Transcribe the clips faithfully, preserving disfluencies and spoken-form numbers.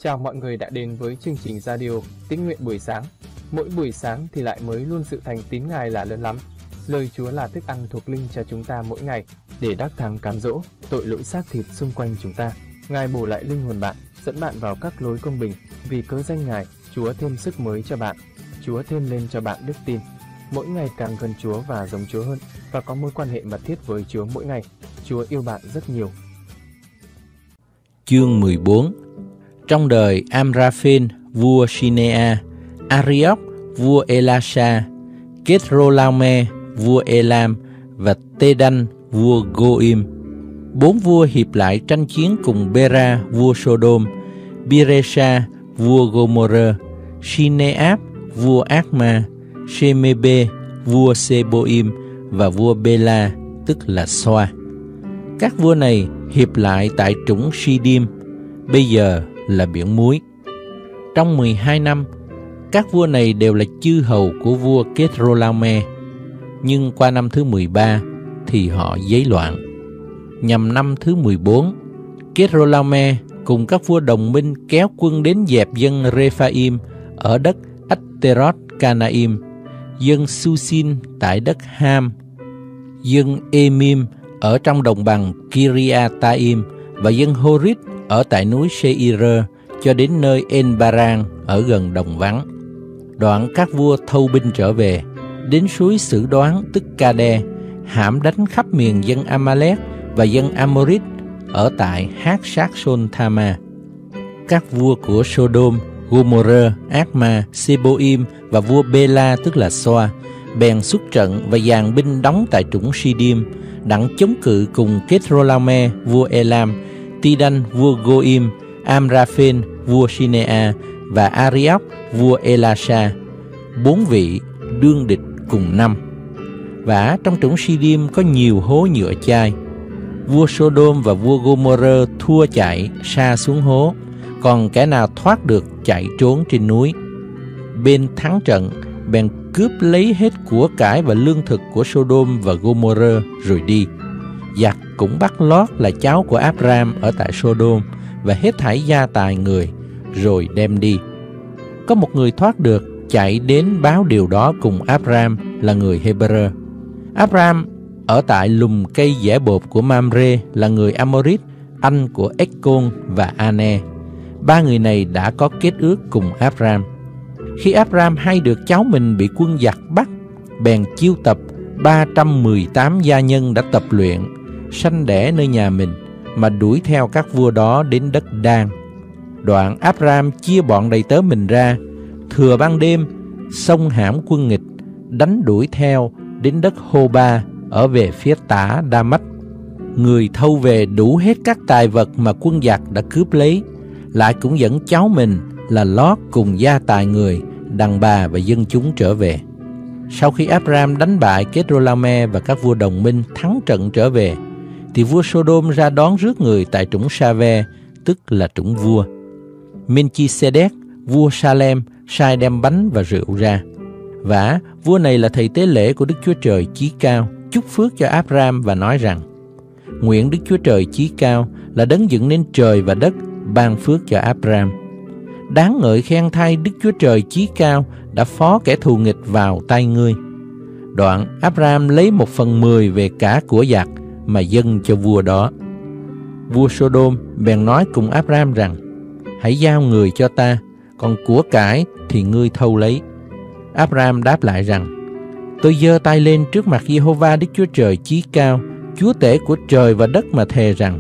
Chào mọi người đã đến với chương trình radio Tín nguyện buổi sáng. Mỗi buổi sáng thì lại mới luôn sự thành tín Ngài là lớn lắm. Lời Chúa là thức ăn thuộc linh cho chúng ta mỗi ngày để đắc thắng cám dỗ tội lỗi xác thịt xung quanh chúng ta. Ngài bổ lại linh hồn bạn, dẫn bạn vào các lối công bình. Vì cớ danh Ngài, Chúa thêm sức mới cho bạn. Chúa thêm lên cho bạn đức tin. Mỗi ngày càng gần Chúa và giống Chúa hơn, và có mối quan hệ mật thiết với Chúa mỗi ngày. Chúa yêu bạn rất nhiều. Chương mười bốn. Trong đời Amraphel vua Shinea, Arioch vua Elasha, Kedorlaomer vua Elam và Tedan vua Goim, bốn vua hiệp lại tranh chiến cùng Bera vua Sodom, Biresha vua Gomorrah, Shineab vua Adma, Shemebe vua Seboim và vua Bela tức là Soa. Các vua này hiệp lại tại trũng Sidim, bây giờ là biển muối. Trong mười hai năm, các vua này đều là chư hầu của vua Kedorlaomer, nhưng qua năm thứ mười ba thì họ giấy loạn. Nhằm năm thứ mười bốn, Kedorlaomer cùng các vua đồng minh kéo quân đến dẹp dân Rephaim ở đất Atteroth Canaim, dân Susin tại đất Ham, dân Emim ở trong đồng bằng Kiriataim và dân Horit ở tại núi Seir cho đến nơi En-Baran ở gần đồng vắng. Đoạn các vua thâu binh trở về, đến suối Sử Đoán tức Ca-đe, hãm đánh khắp miền dân Amalek và dân Amorit ở tại Hát-sát-sôn-tha-ma. Các vua của Sodom, Gomorrah, Adma, Seboim và vua Bela tức là Soa bèn xuất trận và dàn binh đóng tại trũng Sidim, đặng chống cự cùng Kedorlaomer vua Elam, Tedan vua Goim, Amraphel vua Shinea và Arioch vua Elasha, bốn vị đương địch cùng năm. Và trong trũng Sidim có nhiều hố nhựa chai. Vua Sodom và vua Gomorrah thua chạy sa xuống hố, còn kẻ nào thoát được chạy trốn trên núi. Bên thắng trận bèn cướp lấy hết của cải và lương thực của Sodom và Gomorrah rồi đi. Giặc cũng bắt lót là cháu của Abram ở tại Sodom và hết thảy gia tài người rồi đem đi. Có một người thoát được, chạy đến báo điều đó cùng Abram là người Hebrew. Abram ở tại lùm cây dẻ bột của Mamre là người Amorit, anh của Econ và Ane. Ba người này đã có kết ước cùng Abram. Khi Abram hay được cháu mình bị quân giặc bắt, bèn chiêu tập ba trăm mười tám gia nhân đã tập luyện, sanh đẻ nơi nhà mình, mà đuổi theo các vua đó đến đất Đan. Đoạn Abram chia bọn đầy tớ mình ra, thừa ban đêm xông hãm quân nghịch, đánh đuổi theo đến đất Hô-ba ở về phía tả Đa-mách. Người thâu về đủ hết các tài vật mà quân giặc đã cướp lấy, lại cũng dẫn cháu mình là Lót cùng gia tài người, đàn bà và dân chúng trở về. Sau khi Abram đánh bại Kedorlaomer và các vua đồng minh thắng trận trở về, thì vua Sodom ra đón rước người tại trũng Sa-ve, tức là trũng vua. Menchisedec, vua Salem, sai đem bánh và rượu ra. Vả, vua này là thầy tế lễ của Đức Chúa Trời Chí Cao, chúc phước cho Abram và nói rằng: nguyện Đức Chúa Trời Chí Cao là đấng dựng nên trời và đất, ban phước cho Abram. Đáng ngợi khen thay Đức Chúa Trời Chí Cao đã phó kẻ thù nghịch vào tay ngươi. Đoạn Abram lấy một phần mười về cả của giặc mà dâng cho vua đó. Vua Sodom bèn nói cùng Abram rằng: hãy giao người cho ta, còn của cải thì ngươi thâu lấy. Abram đáp lại rằng: tôi giơ tay lên trước mặt Giê-hô-va Đức Chúa Trời Chí Cao, Chúa tể của trời và đất mà thề rằng: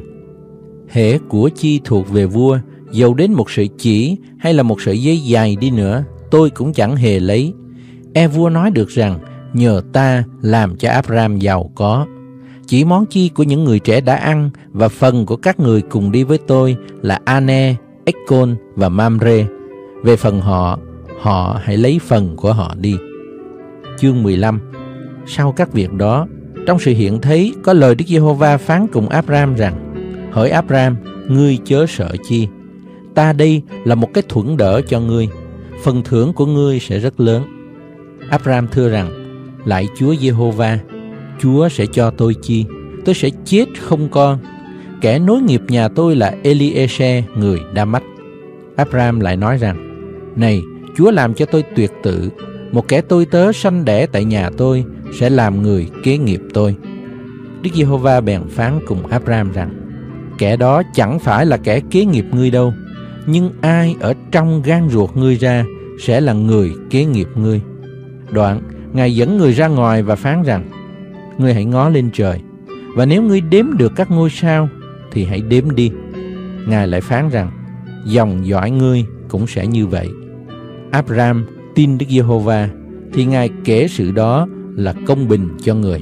hễ của chi thuộc về vua, dầu đến một sợi chỉ hay là một sợi dây dài đi nữa, tôi cũng chẳng hề lấy. E vua nói được rằng nhờ ta làm cho Abram giàu có. Chỉ món chi của những người trẻ đã ăn và phần của các người cùng đi với tôi là Ane, Econ và Mamre. Về phần họ, họ hãy lấy phần của họ đi. Chương mười lăm. Sau các việc đó, trong sự hiện thấy có lời Đức Giê-hô-va phán cùng Abram rằng: hỡi Abram, ngươi chớ sợ chi, ta đây là một cái thuẫn đỡ cho ngươi, phần thưởng của ngươi sẽ rất lớn. Abram thưa rằng: lạy Chúa Giê-hô-va, Chúa sẽ cho tôi chi? Tôi sẽ chết không con. Kẻ nối nghiệp nhà tôi là Eliezer người Đa-mách. Abraham lại nói rằng: Này, Chúa làm cho tôi tuyệt tự, một kẻ tôi tớ sanh đẻ tại nhà tôi sẽ làm người kế nghiệp tôi. Đức Giê-hô-va bèn phán cùng Abraham rằng: Kẻ đó chẳng phải là kẻ kế nghiệp ngươi đâu, nhưng ai ở trong gan ruột ngươi ra sẽ là người kế nghiệp ngươi. Đoạn, Ngài dẫn người ra ngoài và phán rằng: Ngươi hãy ngó lên trời, và nếu ngươi đếm được các ngôi sao thì hãy đếm đi. Ngài lại phán rằng: Dòng dõi ngươi cũng sẽ như vậy. Abraham tin Đức Giê-hô-va, thì Ngài kể sự đó là công bình cho người.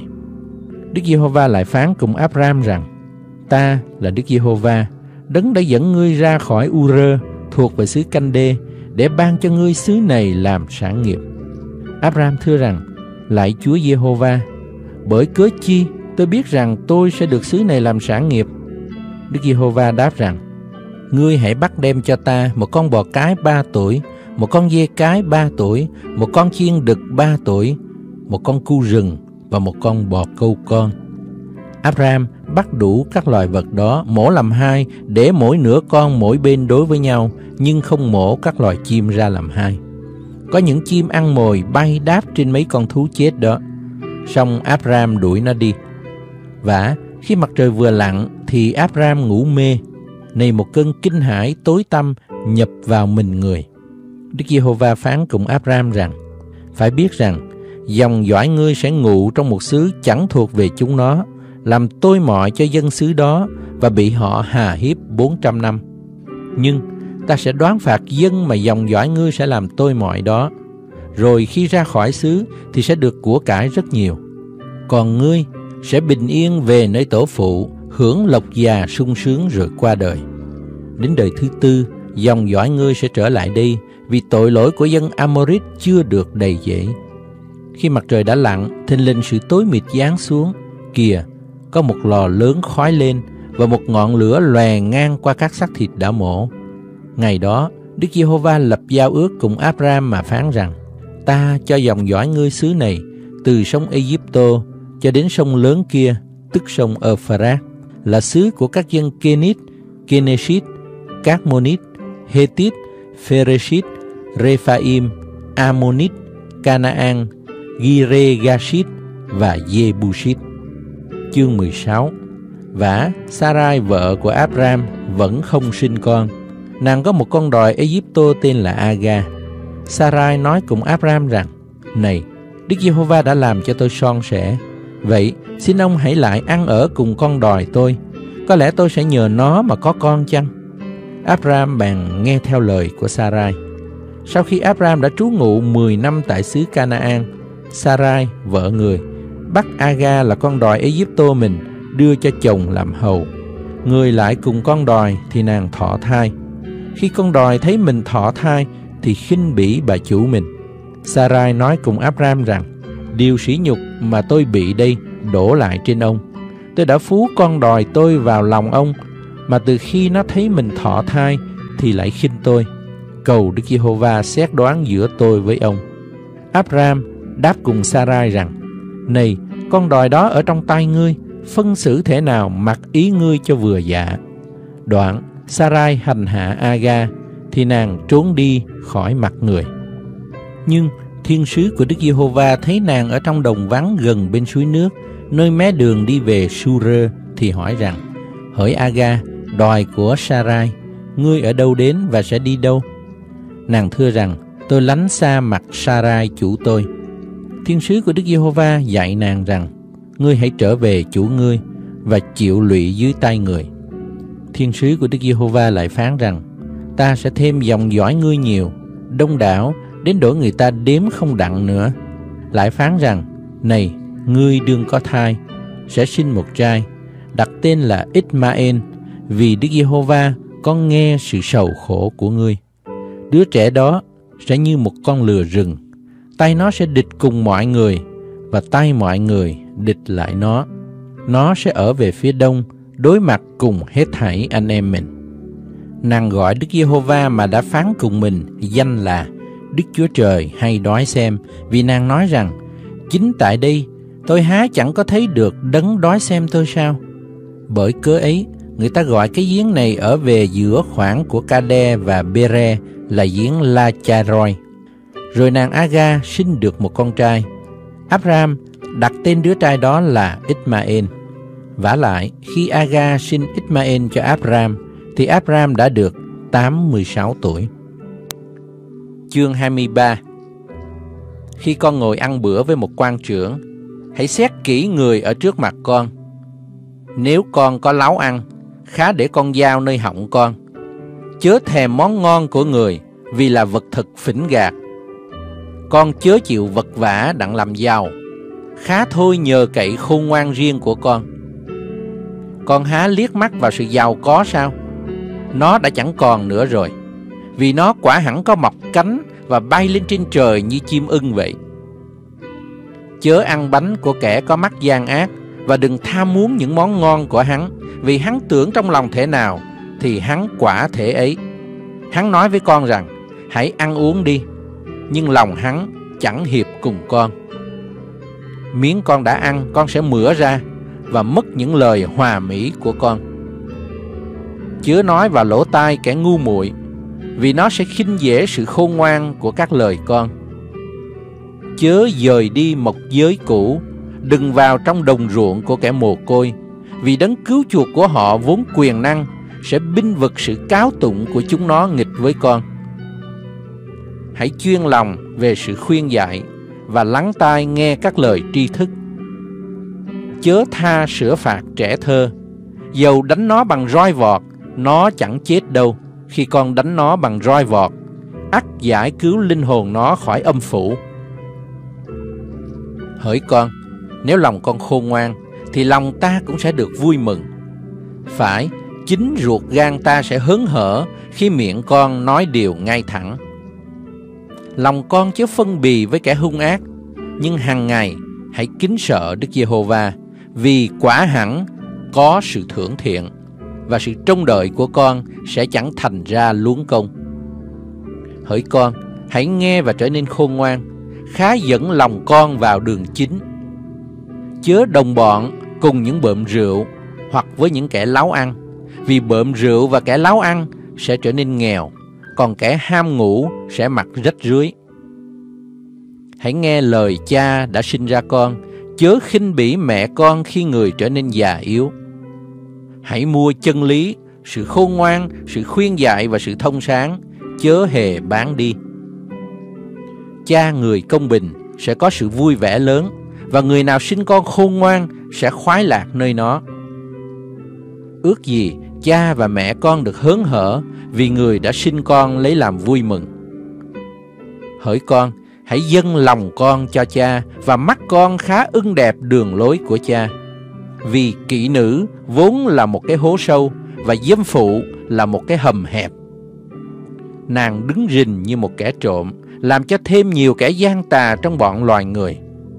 Đức Giê-hô-va lại phán cùng Abraham rằng: Ta là Đức Giê-hô-va, đấng đã dẫn ngươi ra khỏi U-rơ thuộc về xứ Canh-đê để ban cho ngươi xứ này làm sản nghiệp. Abraham thưa rằng: Lạy Chúa Giê-hô-va, bởi cớ chi tôi biết rằng tôi sẽ được xứ này làm sản nghiệp? Đức Giê-hô-va đáp rằng: Ngươi hãy bắt đem cho ta một con bò cái ba tuổi, một con dê cái ba tuổi, một con chiên đực ba tuổi, một con cu rừng và một con bò câu con. Abraham bắt đủ các loài vật đó, mổ làm hai, để mỗi nửa con mỗi bên đối với nhau, nhưng không mổ các loài chim ra làm hai. Có những chim ăn mồi bay đáp trên mấy con thú chết đó. Xong Abraham đuổi nó đi. Vả, khi mặt trời vừa lặn thì Abraham ngủ mê. Này một cơn kinh hãi tối tăm nhập vào mình người. Đức Giê-hô-va phán cùng Abraham rằng: Phải biết rằng dòng dõi ngươi sẽ ngụ trong một xứ chẳng thuộc về chúng nó, làm tôi mọi cho dân xứ đó và bị họ hà hiếp bốn trăm năm. Nhưng ta sẽ đoán phạt dân mà dòng dõi ngươi sẽ làm tôi mọi đó. Rồi khi ra khỏi xứ thì sẽ được của cải rất nhiều. Còn ngươi sẽ bình yên về nơi tổ phụ, hưởng lộc già sung sướng rồi qua đời. Đến đời thứ tư, dòng dõi ngươi sẽ trở lại đây, vì tội lỗi của dân Amorit chưa được đầy dẫy. Khi mặt trời đã lặn, thình lình sự tối mịt giáng xuống. Kìa, có một lò lớn khói lên, và một ngọn lửa lòe ngang qua các xác thịt đã mổ. Ngày đó, Đức Giê-hô-va lập giao ước cùng Abraham mà phán rằng: Ta cho dòng dõi ngươi xứ này, từ sông Ê-díp-tô cho đến sông lớn kia, tức sông Ơ-phơ-rát, là xứ của các dân Kenit, Kenesit, Cát-mô-nít, Hê-tít, Phê-rê-sít, Rê-pha-im, A-mô-nít, Ca-na-an, Gi-rê-ga-sít và Dê-bu-sít. Chương mười sáu. Vả, Sarai vợ của Abraham vẫn không sinh con. Nàng có một con đòi Ê-díp-tô tên là A-ga. Sarai nói cùng Abraham rằng: Này, Đức Giê-hô-va đã làm cho tôi son sẻ. Vậy xin ông hãy lại ăn ở cùng con đòi tôi, có lẽ tôi sẽ nhờ nó mà có con chăng? Abraham bèn nghe theo lời của Sarai. Sau khi Abraham đã trú ngụ mười năm tại xứ Ca-na-an, Sarai vợ người bắt A-ga là con đòi Ê-díp-tô mình đưa cho chồng làm hầu. Người lại cùng con đòi thì nàng thọ thai. Khi con đòi thấy mình thọ thai thì khinh bỉ bà chủ mình. Sarai nói cùng Abraham rằng: Điều sỉ nhục mà tôi bị đây đổ lại trên ông. Tôi đã phú con đòi tôi vào lòng ông, mà từ khi nó thấy mình thọ thai thì lại khinh tôi. Cầu Đức Giê-hô-va xét đoán giữa tôi với ông. Abraham đáp cùng Sarai rằng: Này, con đòi đó ở trong tay ngươi, phân xử thể nào mặc ý ngươi cho vừa dạ. Đoạn Sarai hành hạ A-ga, thì nàng trốn đi khỏi mặt người. Nhưng thiên sứ của Đức Giê-hô-va thấy nàng ở trong đồng vắng gần bên suối nước, nơi mé đường đi về Su-rơ, thì hỏi rằng: Hỡi A-ga, đòi của Sarai, ngươi ở đâu đến và sẽ đi đâu? Nàng thưa rằng: Tôi lánh xa mặt Sarai chủ tôi. Thiên sứ của Đức Giê-hô-va dạy nàng rằng: Ngươi hãy trở về chủ ngươi và chịu lụy dưới tay người. Thiên sứ của Đức Giê-hô-va lại phán rằng: Ta sẽ thêm dòng dõi ngươi nhiều, đông đảo, đến độ người ta đếm không đặng nữa. Lại phán rằng: Này, ngươi đương có thai, sẽ sinh một trai, đặt tên là Ích-ma-en, vì Đức Giê-hô-va có nghe sự sầu khổ của ngươi. Đứa trẻ đó sẽ như một con lừa rừng, tay nó sẽ địch cùng mọi người, và tay mọi người địch lại nó. Nó sẽ ở về phía đông, đối mặt cùng hết thảy anh em mình. Nàng gọi Đức Giê-hô-va mà đã phán cùng mình danh là Đức Chúa Trời hay đói xem, vì nàng nói rằng: Chính tại đây tôi há chẳng có thấy được đấng đói xem tôi sao? Bởi cớ ấy, Người ta gọi cái giếng này ở về giữa khoảng của Kade và Bere là giếng La-cha-roi. Rồi nàng Aga sinh được một con trai. Abraham đặt tên đứa trai đó là Ismael. Vả lại, khi Aga sinh Ismael cho Abraham, thì Abraham đã được tám mươi sáu tuổi. Chương hai mươi ba. Khi con ngồi ăn bữa với một quan trưởng, hãy xét kỹ người ở trước mặt con. Nếu con có láo ăn, khá để con dao nơi họng con. Chớ thèm món ngon của người, vì là vật thực phỉnh gạt. Con chớ chịu vật vã đặng làm giàu, khá thôi nhờ cậy khôn ngoan riêng của con. Con há liếc mắt vào sự giàu có sao? Nó đã chẳng còn nữa rồi, vì nó quả hẳn có mọc cánh và bay lên trên trời như chim ưng vậy. Chớ ăn bánh của kẻ có mắt gian ác, và đừng tham muốn những món ngon của hắn, vì hắn tưởng trong lòng thể nào thì hắn quả thể ấy. Hắn nói với con rằng hãy ăn uống đi, nhưng lòng hắn chẳng hiệp cùng con. Miếng con đã ăn con sẽ mửa ra, và mất những lời hòa mỹ của con. Chớ nói vào lỗ tai kẻ ngu muội, vì nó sẽ khinh dễ sự khôn ngoan của các lời con. Chớ dời đi mộc giới cũ, đừng vào trong đồng ruộng của kẻ mồ côi, vì đấng cứu chuộc của họ vốn quyền năng sẽ binh vực sự cáo tụng của chúng nó nghịch với con. Hãy chuyên lòng về sự khuyên dạy và lắng tai nghe các lời tri thức. Chớ tha sửa phạt trẻ thơ, dầu đánh nó bằng roi vọt, nó chẳng chết đâu. Khi con đánh nó bằng roi vọt, ắt giải cứu linh hồn nó khỏi âm phủ. Hỡi con, nếu lòng con khôn ngoan, thì lòng ta cũng sẽ được vui mừng. Phải, chính ruột gan ta sẽ hớn hở khi miệng con nói điều ngay thẳng. Lòng con chớ phân bì với kẻ hung ác, nhưng hàng ngày hãy kính sợ Đức Giê-hô-va, vì quả hẳn có sự thưởng thiện, và sự trông đợi của con sẽ chẳng thành ra luống công. Hỡi con, hãy nghe và trở nên khôn ngoan, khá dẫn lòng con vào đường chính. Chớ đồng bọn cùng những bợm rượu hoặc với những kẻ láo ăn, vì bợm rượu và kẻ láo ăn sẽ trở nên nghèo, còn kẻ ham ngủ sẽ mặc rách rưới. Hãy nghe lời cha đã sinh ra con, chớ khinh bỉ mẹ con khi người trở nên già yếu. Hãy mua chân lý, sự khôn ngoan, sự khuyên dạy và sự thông sáng, chớ hề bán đi. Cha người công bình sẽ có sự vui vẻ lớn, và người nào sinh con khôn ngoan sẽ khoái lạc nơi nó. Ước gì cha và mẹ con được hớn hở, vì người đã sinh con lấy làm vui mừng. Hỡi con, hãy dâng lòng con cho cha, và mắt con khá ưng đẹp đường lối của cha. Vì kỹ nữ vốn là một cái hố sâu, và dâm phụ là một cái hầm hẹp. Nàng đứng rình như một kẻ trộm, làm cho thêm nhiều kẻ gian tà trong bọn loài người.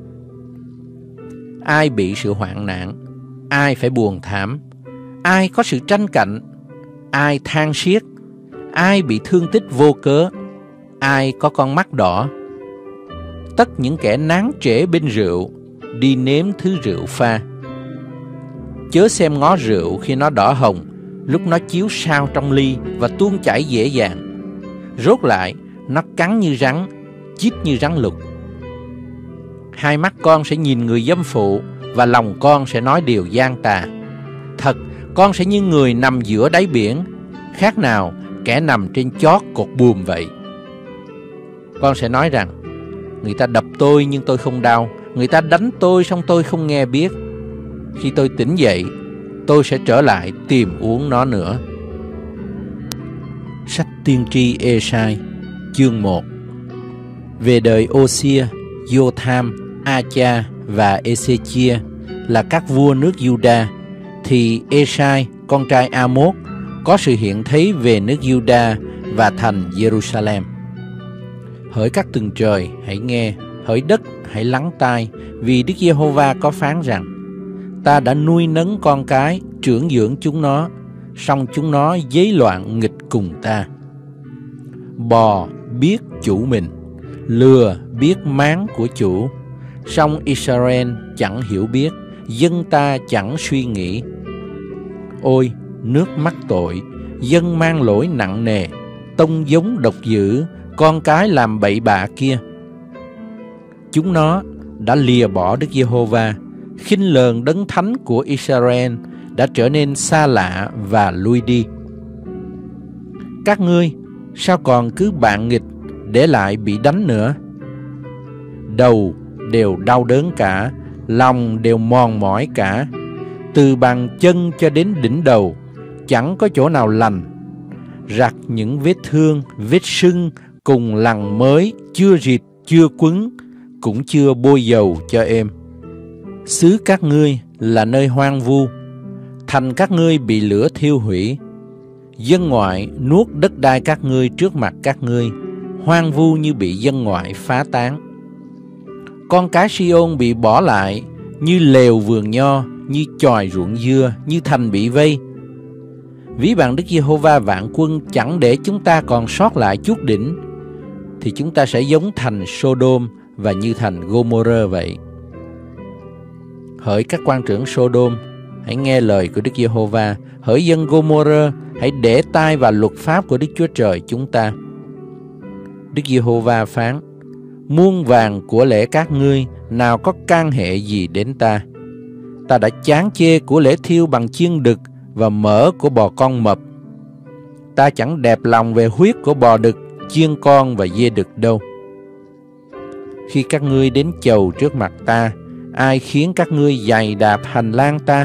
Ai bị sự hoạn nạn, ai phải buồn thảm, ai có sự tranh cạnh, ai than siết, ai bị thương tích vô cớ, ai có con mắt đỏ. Tất những kẻ nán trễ bên rượu, đi nếm thứ rượu pha. Chớ xem ngó rượu khi nó đỏ hồng, lúc nó chiếu sao trong ly và tuôn chảy dễ dàng. Rốt lại, nó cắn như rắn, chít như rắn lục. Hai mắt con sẽ nhìn người dâm phụ, và lòng con sẽ nói điều gian tà. Thật, con sẽ như người nằm giữa đáy biển, khác nào kẻ nằm trên chót cột buồm vậy. Con sẽ nói rằng, người ta đập tôi nhưng tôi không đau, người ta đánh tôi song tôi không nghe biết. Khi tôi tỉnh dậy, tôi sẽ trở lại tìm uống nó nữa. Sách tiên tri Ê-sai, chương một. Về đời Ô-xia, Giô-tham, A-cha và Ê-xê-chia là các vua nước Giu-đa, thì Ê-sai, con trai A-mốt, có sự hiện thấy về nước Giu-đa và thành Giê-ru-sa-lem. Hỡi các tầng trời, hãy nghe, hỡi đất, hãy lắng tai, vì Đức Giê-hô-va có phán rằng: ta đã nuôi nấng con cái, trưởng dưỡng chúng nó, song chúng nó giấy loạn nghịch cùng ta. Bò biết chủ mình, lừa biết máng của chủ, song Israel chẳng hiểu biết, dân ta chẳng suy nghĩ. Ôi, nước mắc tội, dân mang lỗi nặng nề, tông giống độc dữ, con cái làm bậy bạ kia. Chúng nó đã lìa bỏ Đức Giê-hô-va, khinh lờn đấng thánh của Israel, đã trở nên xa lạ và lui đi. Các ngươi sao còn cứ bạn nghịch để lại bị đánh nữa? Đầu đều đau đớn cả, lòng đều mòn mỏi cả, từ bàn chân cho đến đỉnh đầu, chẳng có chỗ nào lành. Rặt những vết thương, vết sưng cùng lằn mới, chưa rịt, chưa quấn, cũng chưa bôi dầu cho êm. Xứ các ngươi là nơi hoang vu, thành các ngươi bị lửa thiêu hủy. Dân ngoại nuốt đất đai các ngươi trước mặt các ngươi, hoang vu như bị dân ngoại phá tán. Con cái Si-ôn bị bỏ lại như lều vườn nho, như chòi ruộng dưa, như thành bị vây. Ví bằng Đức Giê-hô-va vạn quân chẳng để chúng ta còn sót lại chút đỉnh, thì chúng ta sẽ giống thành Sô-đôm và như thành Gô-mô-rơ vậy. Hỡi các quan trưởng Sô-đôm, hãy nghe lời của Đức Giê-hô-va. Hỡi dân Gô-mô-rơ, hãy để tai vào luật pháp của Đức Chúa Trời chúng ta. Đức Giê-hô-va phán: muôn vàng của lễ các ngươi nào có can hệ gì đến ta? Ta đã chán chê của lễ thiêu bằng chiên đực và mỡ của bò con mập. Ta chẳng đẹp lòng về huyết của bò đực, chiên con và dê đực đâu. Khi các ngươi đến chầu trước mặt ta, ai khiến các ngươi giày đạp hành lang ta?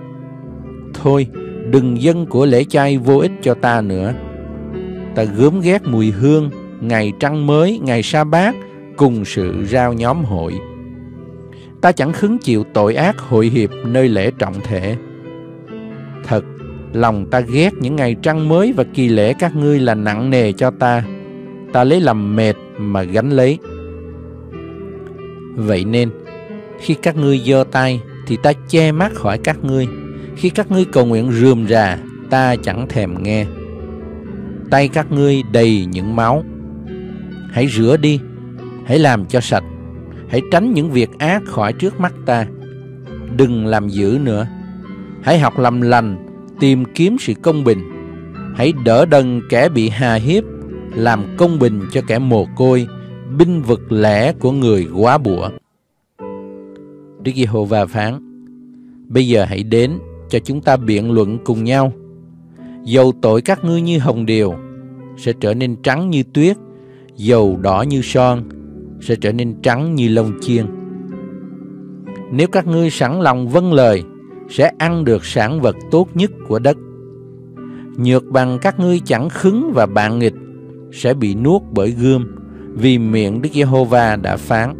Thôi, đừng dâng của lễ chay vô ích cho ta nữa. Ta gớm ghét mùi hương, ngày trăng mới, ngày sa bát, cùng sự rao nhóm hội. Ta chẳng khứng chịu tội ác hội hiệp nơi lễ trọng thể. Thật, lòng ta ghét những ngày trăng mới và kỳ lễ các ngươi là nặng nề cho ta. Ta lấy làm mệt mà gánh lấy. Vậy nên, khi các ngươi giơ tay thì ta che mắt khỏi các ngươi. Khi các ngươi cầu nguyện rườm rà, ta chẳng thèm nghe. Tay các ngươi đầy những máu. Hãy rửa đi, hãy làm cho sạch, hãy tránh những việc ác khỏi trước mắt ta. Đừng làm dữ nữa. Hãy học làm lành, tìm kiếm sự công bình. Hãy đỡ đần kẻ bị hà hiếp, làm công bình cho kẻ mồ côi, binh vực lẻ của người góa bụa. Đức Giê-hô-va phán: bây giờ hãy đến cho chúng ta biện luận cùng nhau. Dầu tội các ngươi như hồng điều sẽ trở nên trắng như tuyết, dầu đỏ như son sẽ trở nên trắng như lông chiên. Nếu các ngươi sẵn lòng vâng lời, sẽ ăn được sản vật tốt nhất của đất. Nhược bằng các ngươi chẳng khứng và bạn nghịch, sẽ bị nuốt bởi gươm, vì miệng Đức Giê-hô-va đã phán.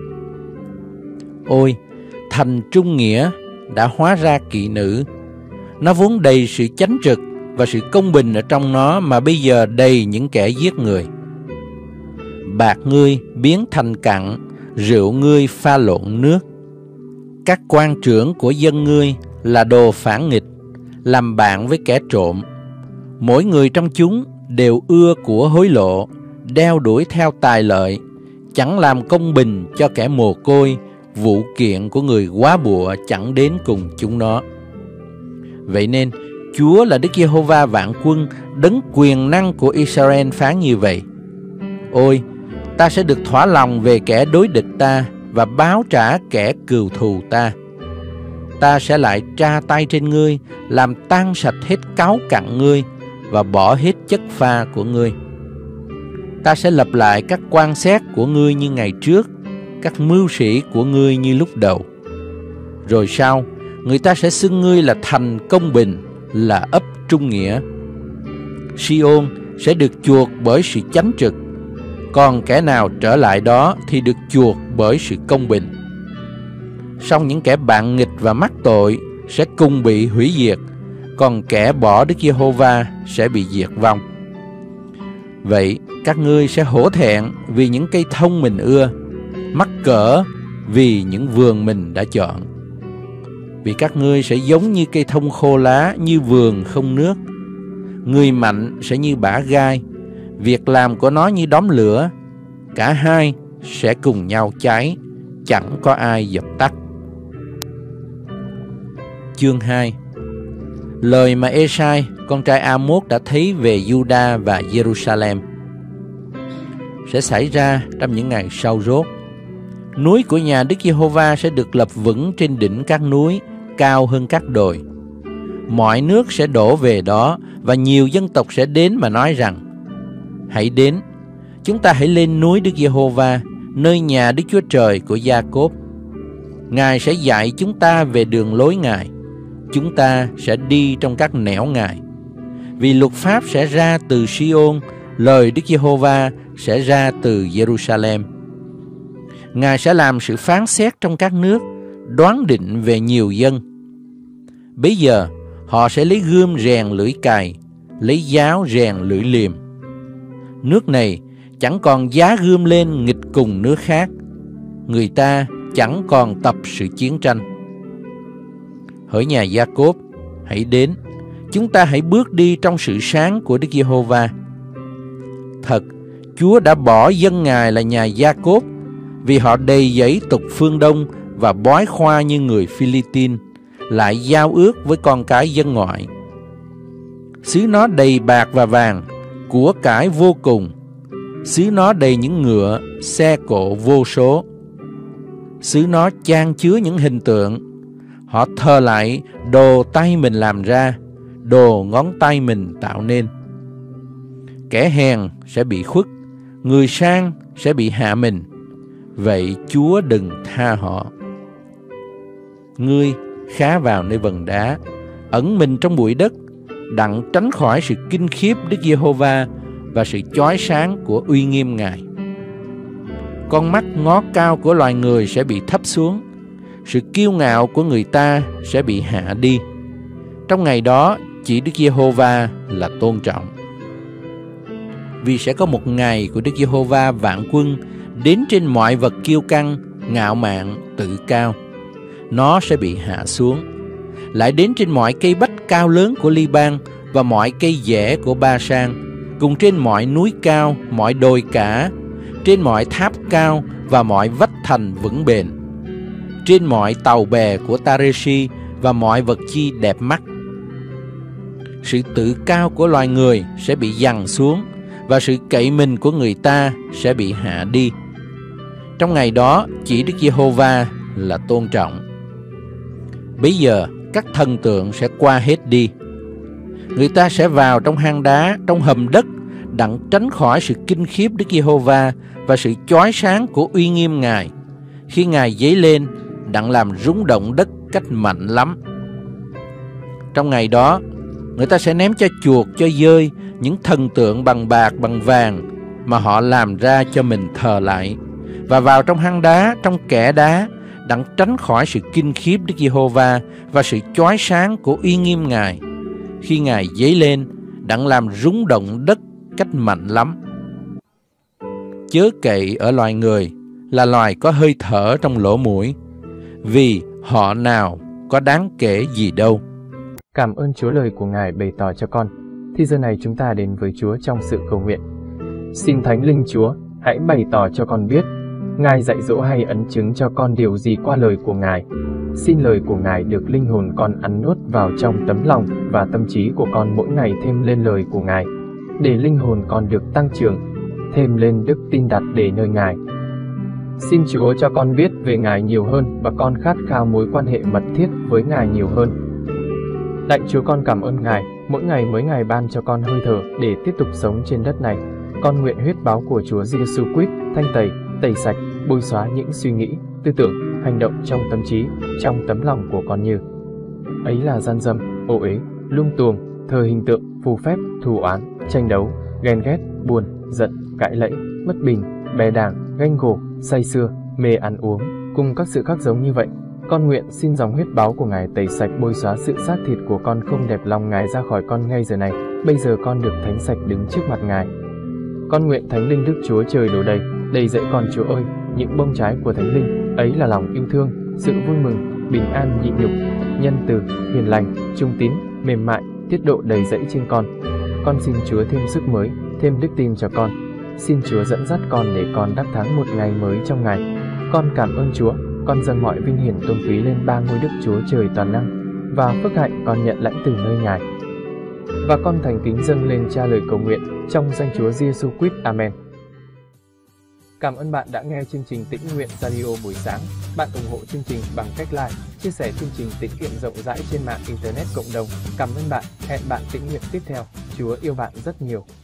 Ôi, thành trung nghĩa đã hóa ra kỵ nữ. Nó vốn đầy sự chánh trực và sự công bình ở trong nó, mà bây giờ đầy những kẻ giết người. Bạc ngươi biến thành cặn, rượu ngươi pha lộn nước. Các quan trưởng của dân ngươi là đồ phản nghịch, làm bạn với kẻ trộm. Mỗi người trong chúng đều ưa của hối lộ, đeo đuổi theo tài lợi, chẳng làm công bình cho kẻ mồ côi. Vụ kiện của người góa bụa chẳng đến cùng chúng nó. Vậy nên Chúa là Đức Giê-hô-va vạn quân, đấng quyền năng của Israel phán như vậy: ôi, ta sẽ được thỏa lòng về kẻ đối địch ta và báo trả kẻ cừu thù ta. Ta sẽ lại tra tay trên ngươi, làm tan sạch hết cáu cặn ngươi và bỏ hết chất pha của ngươi. Ta sẽ lập lại các quan xét của ngươi như ngày trước, các mưu sĩ của ngươi như lúc đầu. Rồi sau, người ta sẽ xưng ngươi là thành công bình, là ấp trung nghĩa. Si-ôn sẽ được chuộc bởi sự chánh trực, còn kẻ nào trở lại đó thì được chuộc bởi sự công bình. Song những kẻ bạn nghịch và mắc tội sẽ cùng bị hủy diệt, còn kẻ bỏ Đức Giê-hô-va sẽ bị diệt vong. Vậy các ngươi sẽ hổ thẹn vì những cây thông mình ưa, mắc cỡ vì những vườn mình đã chọn. Vì các ngươi sẽ giống như cây thông khô lá, như vườn không nước. Người mạnh sẽ như bã gai, việc làm của nó như đóm lửa. Cả hai sẽ cùng nhau cháy, chẳng có ai dập tắt. Chương hai. lời mà Esai, con trai Amos đã thấy về Juda và Jerusalem sẽ xảy ra trong những ngày sau rốt. Núi của nhà Đức Giê-hô-va sẽ được lập vững trên đỉnh các núi, cao hơn các đồi. Mọi nước sẽ đổ về đó, và nhiều dân tộc sẽ đến mà nói rằng: hãy đến, chúng ta hãy lên núi Đức Giê-hô-va, nơi nhà Đức Chúa Trời của Gia-cốp. Ngài sẽ dạy chúng ta về đường lối Ngài, chúng ta sẽ đi trong các nẻo Ngài. Vì luật pháp sẽ ra từ Si-ôn, lời Đức Giê-hô-va sẽ ra từ Jerusalem. Ngài sẽ làm sự phán xét trong các nước, đoán định về nhiều dân. Bấy giờ họ sẽ lấy gươm rèn lưỡi cày, lấy giáo rèn lưỡi liềm. Nước này chẳng còn giá gươm lên nghịch cùng nước khác, người ta chẳng còn tập sự chiến tranh. Hỡi nhà Gia-cốp, hãy đến, chúng ta hãy bước đi trong sự sáng của Đức Giê-hô-va. Thật, Chúa đã bỏ dân Ngài là nhà Gia-cốp, vì họ đầy dẫy tục phương Đông và bói khoa như người Phi-li-tin, lại giao ước với con cái dân ngoại. Xứ nó đầy bạc và vàng, của cải vô cùng. Xứ nó đầy những ngựa, xe cộ vô số. Xứ nó chan chứa những hình tượng. Họ thờ lại đồ tay mình làm ra, đồ ngón tay mình tạo nên. Kẻ hèn sẽ bị khuất, người sang sẽ bị hạ mình. Vậy Chúa đừng tha họ. Ngươi khá vào nơi vần đá, ẩn mình trong bụi đất, đặng tránh khỏi sự kinh khiếp Đức Giê-hô-va và sự chói sáng của uy nghiêm Ngài. Con mắt ngó cao của loài người sẽ bị thấp xuống, sự kiêu ngạo của người ta sẽ bị hạ đi. Trong ngày đó, chỉ Đức Giê-hô-va là tôn trọng. Vì sẽ có một ngày của Đức Giê-hô-va vạn quân đến trên mọi vật kiêu căng, ngạo mạn, tự cao. Nó sẽ bị hạ xuống. Lại đến trên mọi cây bách cao lớn của Li-ban và mọi cây dẻ của Ba-san, cùng trên mọi núi cao, mọi đồi cả, trên mọi tháp cao và mọi vách thành vững bền, trên mọi tàu bè của Ta-rê-si và mọi vật chi đẹp mắt. Sự tự cao của loài người sẽ bị giằng xuống, và sự cậy mình của người ta sẽ bị hạ đi. Trong ngày đó, chỉ Đức Giê-hô-va là tôn trọng. Bây giờ, các thần tượng sẽ qua hết đi. Người ta sẽ vào trong hang đá, trong hầm đất, đặng tránh khỏi sự kinh khiếp Đức Giê-hô-va và sự chói sáng của uy nghiêm Ngài, khi Ngài dấy lên, đặng làm rung động đất cách mạnh lắm. Trong ngày đó, người ta sẽ ném cho chuột, cho dơi những thần tượng bằng bạc, bằng vàng mà họ làm ra cho mình thờ lại, và vào trong hang đá, trong kẽ đá, đặng tránh khỏi sự kinh khiếp Đức Giê-hô-va và sự chói sáng của uy nghiêm Ngài, khi Ngài dấy lên, đặng làm rung động đất cách mạnh lắm. Chớ cậy ở loài người là loài có hơi thở trong lỗ mũi, vì họ nào có đáng kể gì đâu. Cảm ơn Chúa lời của Ngài bày tỏ cho con. Thì giờ này chúng ta đến với Chúa trong sự cầu nguyện. Xin Thánh Linh Chúa, hãy bày tỏ cho con biết, Ngài dạy dỗ hay ấn chứng cho con điều gì qua lời của Ngài. Xin lời của Ngài được linh hồn con ăn nuốt vào trong tấm lòng và tâm trí của con mỗi ngày thêm lên lời của Ngài, để linh hồn con được tăng trưởng, thêm lên đức tin đặt để nơi Ngài. Xin Chúa cho con biết về Ngài nhiều hơn và con khát khao mối quan hệ mật thiết với Ngài nhiều hơn. Lạy Chúa, con cảm ơn Ngài, mỗi ngày mới Ngài ban cho con hơi thở để tiếp tục sống trên đất này. Con nguyện huyết báo của Chúa Giêsu Christ thanh tẩy, tẩy sạch, bôi xóa những suy nghĩ, tư tưởng, hành động trong tâm trí, trong tấm lòng của con như ấy là gian dâm, ô uế, lung tuồng, thờ hình tượng, phù phép, thù oán, tranh đấu, ghen ghét, buồn, giận, cãi lẫy, bất bình, bè đảng, ganh gổ, say sưa, mê ăn uống, cùng các sự khác giống như vậy. Con nguyện xin dòng huyết báo của Ngài tẩy sạch, bôi xóa sự xác thịt của con không đẹp lòng Ngài ra khỏi con ngay giờ này. Bây giờ con được thánh sạch đứng trước mặt Ngài. Con nguyện Thánh Linh Đức Chúa Trời đổ đầy, đầy dẫy con Chúa ơi, những bông trái của Thánh Linh, ấy là lòng yêu thương, sự vui mừng, bình an nhịn nhục, nhân từ, hiền lành, trung tín, mềm mại, tiết độ đầy dẫy trên con. Con xin Chúa thêm sức mới, thêm đức tin cho con. Xin Chúa dẫn dắt con để con đắc thắng một ngày mới trong Ngài. Con cảm ơn Chúa, con dâng mọi vinh hiển tôn quý lên ba ngôi Đức Chúa Trời toàn năng và phước hạnh con nhận lãnh từ nơi Ngài. Và con thành kính dâng lên Cha lời cầu nguyện trong danh Chúa Giêsu Christ. Amen. Cảm ơn bạn đã nghe chương trình Tĩnh Nguyện Radio buổi sáng. Bạn ủng hộ chương trình bằng cách like, chia sẻ chương trình tĩnh nguyện rộng rãi trên mạng Internet cộng đồng. Cảm ơn bạn. Hẹn bạn tĩnh nguyện tiếp theo. Chúa yêu bạn rất nhiều.